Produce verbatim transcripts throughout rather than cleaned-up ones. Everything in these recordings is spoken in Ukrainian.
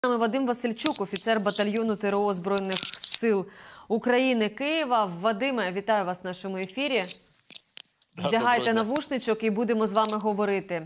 Вадим Васильчук, офіцер батальйону ТРО Збройних сил України Києва. Вадиме, вітаю вас в нашому ефірі. Вдягайте навушничок і будемо з вами говорити.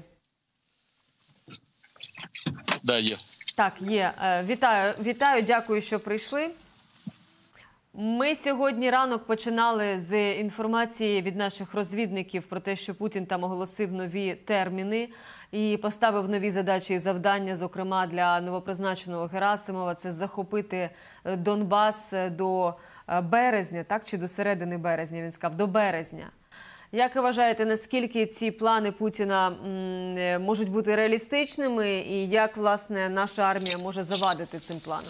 Да, є. Так, є. Вітаю, вітаю, дякую, що прийшли. Ми сьогодні ранок починали з інформації від наших розвідників про те, що Путін там оголосив нові терміни і поставив нові задачі і завдання, зокрема для новопризначеного Герасимова. Це захопити Донбас до березня, так? Чи до середини березня, він сказав, до березня. Як ви вважаєте, наскільки ці плани Путіна м, можуть бути реалістичними і як, власне, наша армія може завадити цим планам?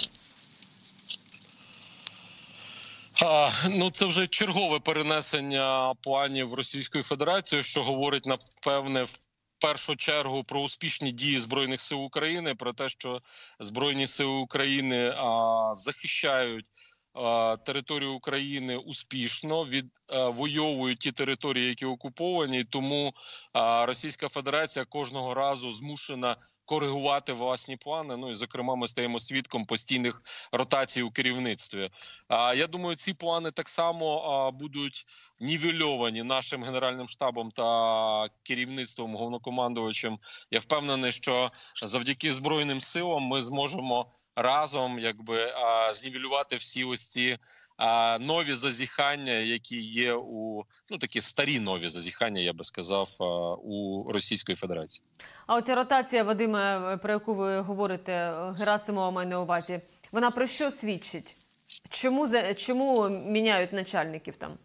А, ну, це вже чергове перенесення планів Російської Федерації, що говорить, напевне, в першу чергу про успішні дії Збройних сил України, про те, що Збройні сили України а, захищають а, територію України успішно, відвоюють ті території, які окуповані, тому а, Російська Федерація кожного разу змушена коригувати власні плани. Ну і, зокрема, ми стаємо свідком постійних ротацій у керівництві. А я думаю, ці плани так само а, будуть нівельовані нашим Генеральним штабом та керівництвом, головнокомандувачем. Я впевнений, що завдяки Збройним силам ми зможемо разом, якби, а, знівелювати всі ось ці а, нові зазіхання, які є у, ну, такі старі нові зазіхання, я би сказав, а, у Російської Федерації. А оця ротація, Вадиме, про яку ви говорите, Герасимова має на увазі, вона про що свідчить? Чому, чому міняють начальників там?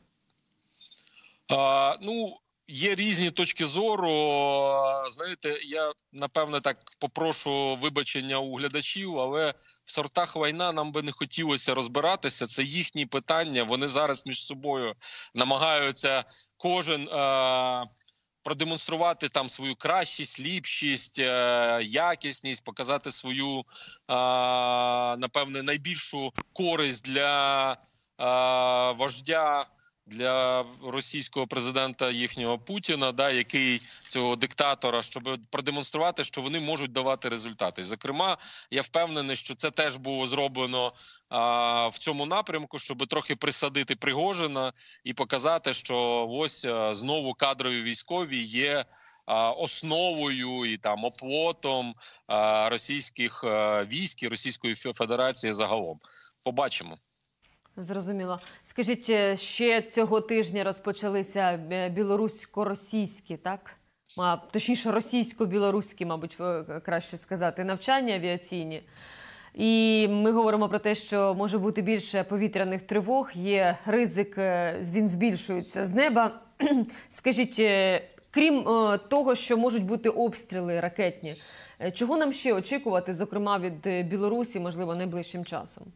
А, ну, є різні точки зору. Знаєте, я, напевне, так попрошу вибачення у глядачів, але в сортах війна нам би не хотілося розбиратися. Це їхні питання. Вони зараз між собою намагаються кожен а, продемонструвати там свою кращість, ліпшість, а, якісність, показати свою, а, напевне, найбільшу користь для а, вождя, для російського президента їхнього Путіна, да, який цього диктатора, щоб продемонструвати, що вони можуть давати результати. Зокрема, я впевнений, що це теж було зроблено а, в цьому напрямку, щоб трохи присадити Пригожина і показати, що ось а, знову кадрові військові є а, основою і там оплотом а, російських а, військ і Російської Федерації загалом. Побачимо. Зрозуміло. Скажіть, ще цього тижня розпочалися білорусько-російські, так? А, точніше, російсько-білоруські, мабуть, краще сказати, навчання авіаційні. І ми говоримо про те, що може бути більше повітряних тривог, є ризик, він збільшується з неба. Скажіть, крім того, що можуть бути обстріли ракетні, чого нам ще очікувати, зокрема від Білорусі, можливо, найближчим часом?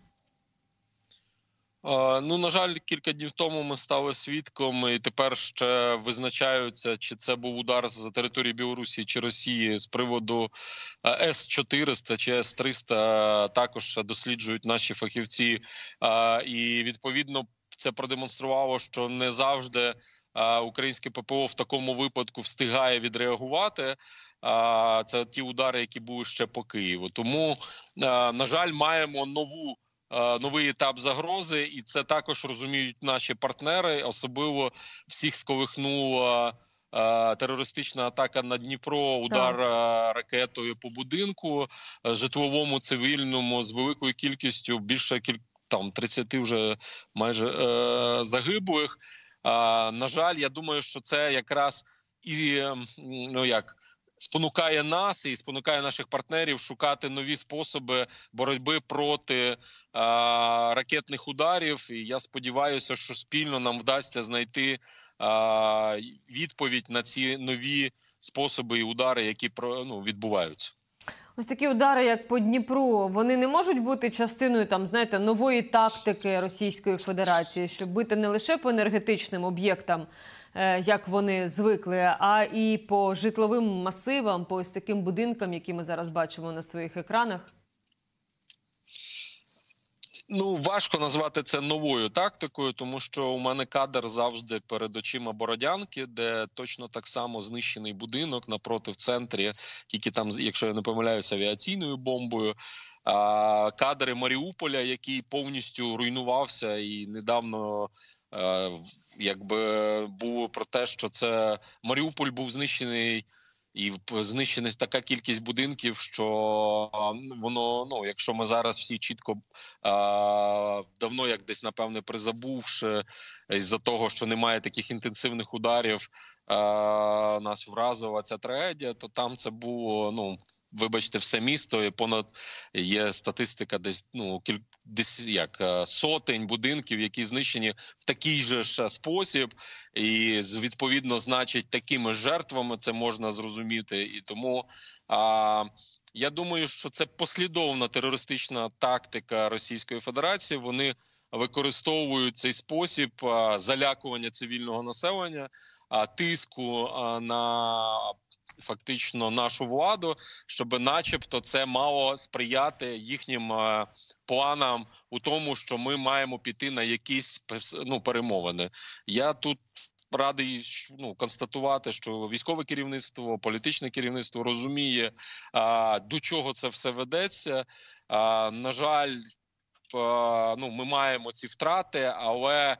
Ну, на жаль, кілька днів тому ми стали свідком, і тепер ще визначаються, чи це був удар за території Білорусі чи Росії з приводу С чотириста чи С триста, також досліджують наші фахівці. І, відповідно, це продемонструвало, що не завжди українське ППО в такому випадку встигає відреагувати. Це ті удари, які були ще по Києву. Тому, на жаль, маємо нову новий етап загрози, і це також розуміють наші партнери. Особливо всіх сколихнула терористична атака на Дніпро, удар так. ракетою по будинку житловому, цивільному, з великою кількістю, більше кіль... там тридцять вже майже е... загиблих. Е... На жаль, я думаю, що це якраз і, ну як, спонукає нас і спонукає наших партнерів шукати нові способи боротьби проти а, ракетних ударів. І я сподіваюся, що спільно нам вдасться знайти а, відповідь на ці нові способи і удари, які ну, відбуваються. Ось такі удари, як по Дніпру, вони не можуть бути частиною, там, знаєте, нової тактики Російської Федерації, щоб бити не лише по енергетичним об'єктам, як вони звикли, а і по житловим масивам, по ось таким будинкам, які ми зараз бачимо на своїх екранах? Ну, важко назвати це новою тактикою, тому що у мене кадр завжди перед очима Бородянки, де точно так само знищений будинок напроти в центрі, тільки там, якщо я не помиляюся, авіаційною бомбою. А кадри Маріуполя, який повністю руйнувався, і недавно е, якби було про те, що це Маріуполь був знищений. І знищена така кількість будинків, що воно, ну, якщо ми зараз всі чітко а, давно, як десь, напевне, призабувши, із-за того, що немає таких інтенсивних ударів, а, нас вразила ця трагедія, то там це було, ну, вибачте, все місто, і понад є статистика десь, ну, кіль, десь як сотень будинків, які знищені в такий же ж спосіб, і відповідно, значить, такими жертвами це можна зрозуміти. І тому а, я думаю, що це послідовна терористична тактика Російської Федерації. Вони використовують цей спосіб а, залякування цивільного населення, а, тиску а, на фактично нашу владу, щоб начебто це мало сприяти їхнім е, планам у тому, що ми маємо піти на якісь, ну, перемовини. Я тут радий, ну, констатувати, що військове керівництво, політичне керівництво розуміє, е, до чого це все ведеться. Е, на жаль, е, ну, ми маємо ці втрати, але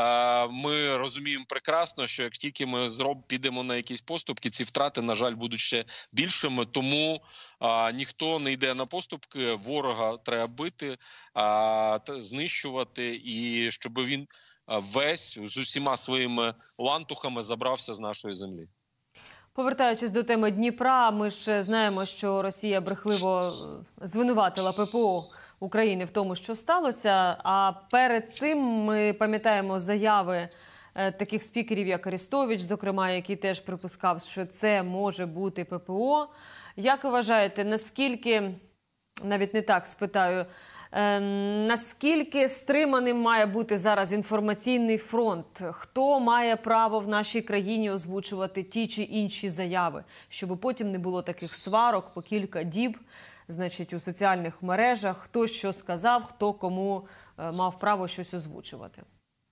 ми розуміємо прекрасно, що як тільки ми зроб підемо на якісь поступки, ці втрати, на жаль, будуть ще більшими. Тому а, ніхто не йде на поступки. Ворога треба бити, а, знищувати, і щоб він весь з усіма своїми лантухами забрався з нашої землі. Повертаючись до теми Дніпра, ми ж знаємо, що Росія брехливо звинуватила ППО України в тому, що сталося. А перед цим ми пам'ятаємо заяви е, таких спікерів, як Арестович, зокрема, який теж припускав, що це може бути ППО. Як ви вважаєте, наскільки, навіть не так спитаю, е, наскільки стриманим має бути зараз інформаційний фронт? Хто має право в нашій країні озвучувати ті чи інші заяви, щоб потім не було таких сварок по кілька діб, значить, у соціальних мережах, хто що сказав, хто кому е, мав право щось озвучувати?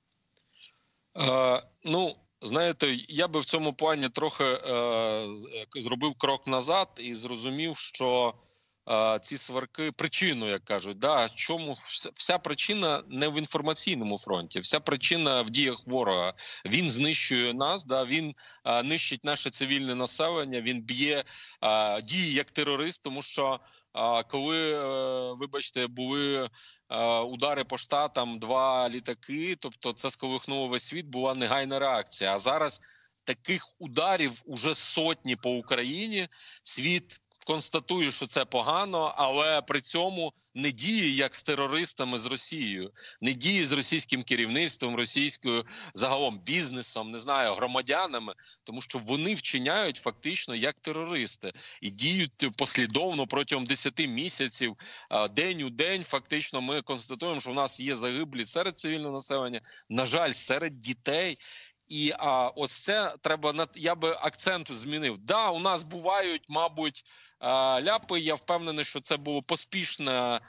Е, ну, знаєте, я би в цьому плані трохи е, зробив крок назад і зрозумів, що е, ці сварки, причину, як кажуть, да, чому вся причина не в інформаційному фронті, вся причина в діях ворога. Він знищує нас, да, він е, нищить наше цивільне населення, він б'є, е, діє як терорист, тому що А коли, вибачте, були удари по Штатам, два літаки, тобто це сколихнуло весь світ, була негайна реакція. А зараз таких ударів уже сотні по Україні. Світ констатує, що це погано, але при цьому не діє як з терористами з Росією, не діє з російським керівництвом, російською загалом бізнесом, не знаю, громадянами, тому що вони вчиняють фактично як терористи і діють послідовно протягом десяти місяців, день у день. Фактично ми констатуємо, що у нас є загиблі серед цивільного населення, на жаль, серед дітей. І а, ось це треба, я би акцент змінив. Да, у нас бувають, мабуть, а, ляпи. Я впевнений, що це було поспішна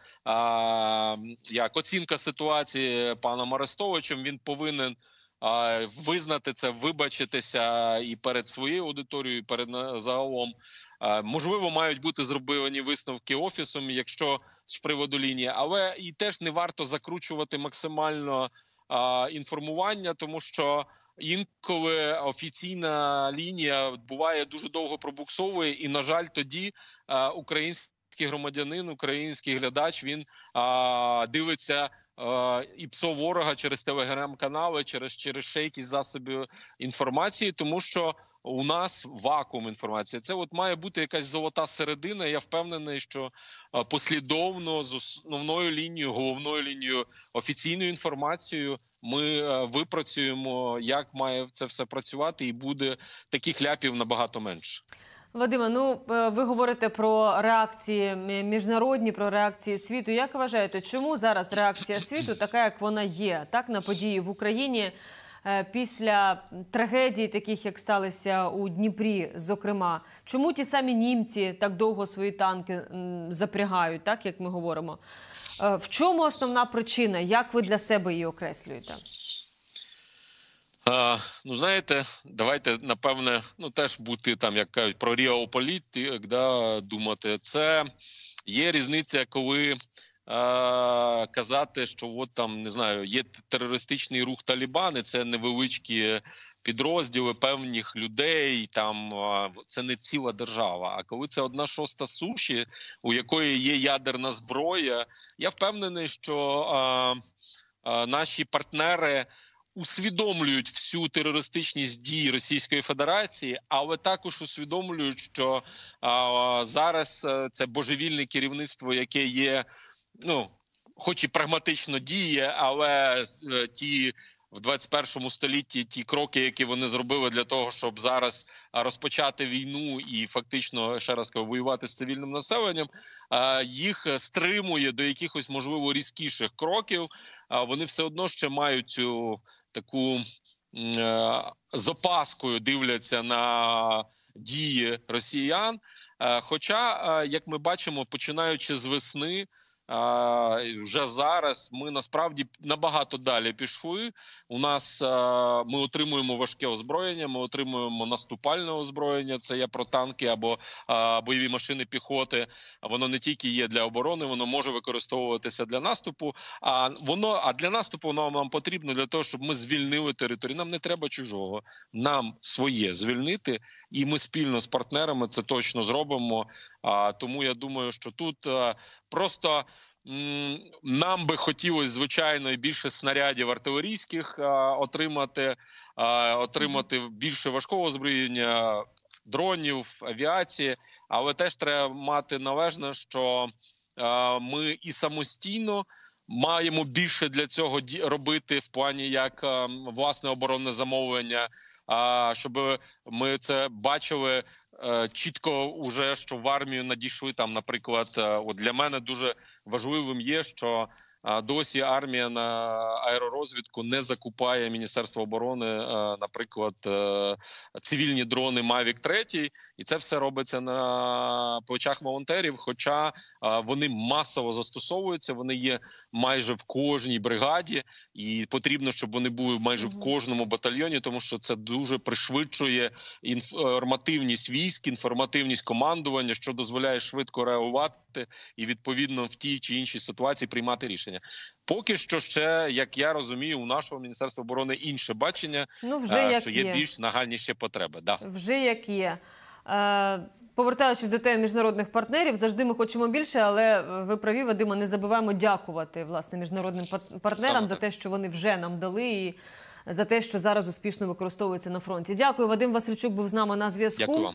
а, як оцінка ситуації паном Арестовичем. Він повинен а, визнати це, вибачитися і перед своєю аудиторією, і перед загалом. А, можливо, мають бути зроблені висновки офісом, якщо з приводу лінії, але і теж не варто закручувати максимально а, інформування, тому що інколи офіційна лінія буває дуже довго пробуксовує, і, на жаль, тоді а, український громадянин, український глядач, він а, дивиться а, і псо ворога через телеграм-канали, через, через ще якісь засоби інформації, тому що у нас вакуум інформації. Це от має бути якась золота середина. Я впевнений, що послідовно з основною лінією, головною лінією, офіційною інформацією ми випрацюємо, як має це все працювати, і буде таких ляпів набагато менше. Вадиме, ну ви говорите про реакції міжнародні, про реакції світу. Як вважаєте, чому зараз реакція світу така, як вона є, так, на події в Україні? е, після трагедій, таких як сталися у Дніпрі, зокрема. Чому ті самі німці так довго свої танки м, запрягають, так як ми говоримо? Е, в чому основна причина? Як ви для себе її окреслюєте? А, ну, знаєте, давайте, напевне, ну, теж бути там, як кажуть, про реополітик, да, думати. Це є різниця, коли а, казати, що от там, не знаю, є терористичний рух Талібани, це невеличкі підрозділи певних людей, там це не ціла держава. А коли це одна шоста суші, у якої є ядерна зброя, я впевнений, що а, а, наші партнери усвідомлюють всю терористичність дій Російської Федерації, але також усвідомлюють, що а, зараз це божевільне керівництво, яке є, ну, хоч і прагматично діє, але ті в двадцять першому столітті ті кроки, які вони зробили для того, щоб зараз розпочати війну і фактично, ще раз кажу, воювати з цивільним населеннем, їх стримує до якихось, можливо, різкіших кроків. Вони все одно ще мають цю таку з опаскою дивляться на дії росіян. Хоча, як ми бачимо, починаючи з весни, вже зараз ми насправді набагато далі пішли. У нас ми отримуємо важке озброєння, ми отримуємо наступальне озброєння. Це є про танки або бойові машини піхоти. Воно не тільки є для оборони, воно може використовуватися для наступу. А воно а для наступу воно нам потрібно для того, щоб ми звільнили територію. Нам не треба чужого. Нам своє звільнити. І ми спільно з партнерами це точно зробимо. А, тому я думаю, що тут а, просто м, нам би хотілося, звичайно, і більше снарядів артилерійських а, отримати, а, отримати більше важкого озброєння, дронів, авіації. Але теж треба мати належне, що а, ми і самостійно маємо більше для цього робити в плані як а, власне оборонне замовлення. А щоб ми це бачили е, чітко, уже що в армію надійшли там, наприклад, е, от для мене дуже важливим є, що е, досі армія на аеророзвідку не закупає Міністерство оборони, е, наприклад, е, цивільні дрони Мавік три, і це все робиться на плечах волонтерів, хоча е, вони масово застосовуються, вони є майже в кожній бригаді, і потрібно, щоб вони були майже в кожному батальйоні, тому що це дуже пришвидшує інформативність військ, інформативність командування, що дозволяє швидко реагувати і, відповідно, в тій чи іншій ситуації приймати рішення. Поки що ще, як я розумію, у нашого Міністерства оборони інше бачення, ну, вже а, як що є, є більш нагальніші потреби. Да. Вже як є. Е, повертаючись до теми міжнародних партнерів, завжди ми хочемо більше, але ви праві, Вадиме, не забуваємо дякувати, власне, міжнародним партнерам Саме за те, що вони вже нам дали, і за те, що зараз успішно використовується на фронті. Дякую. Вадим Васильчук був з нами на зв'язку.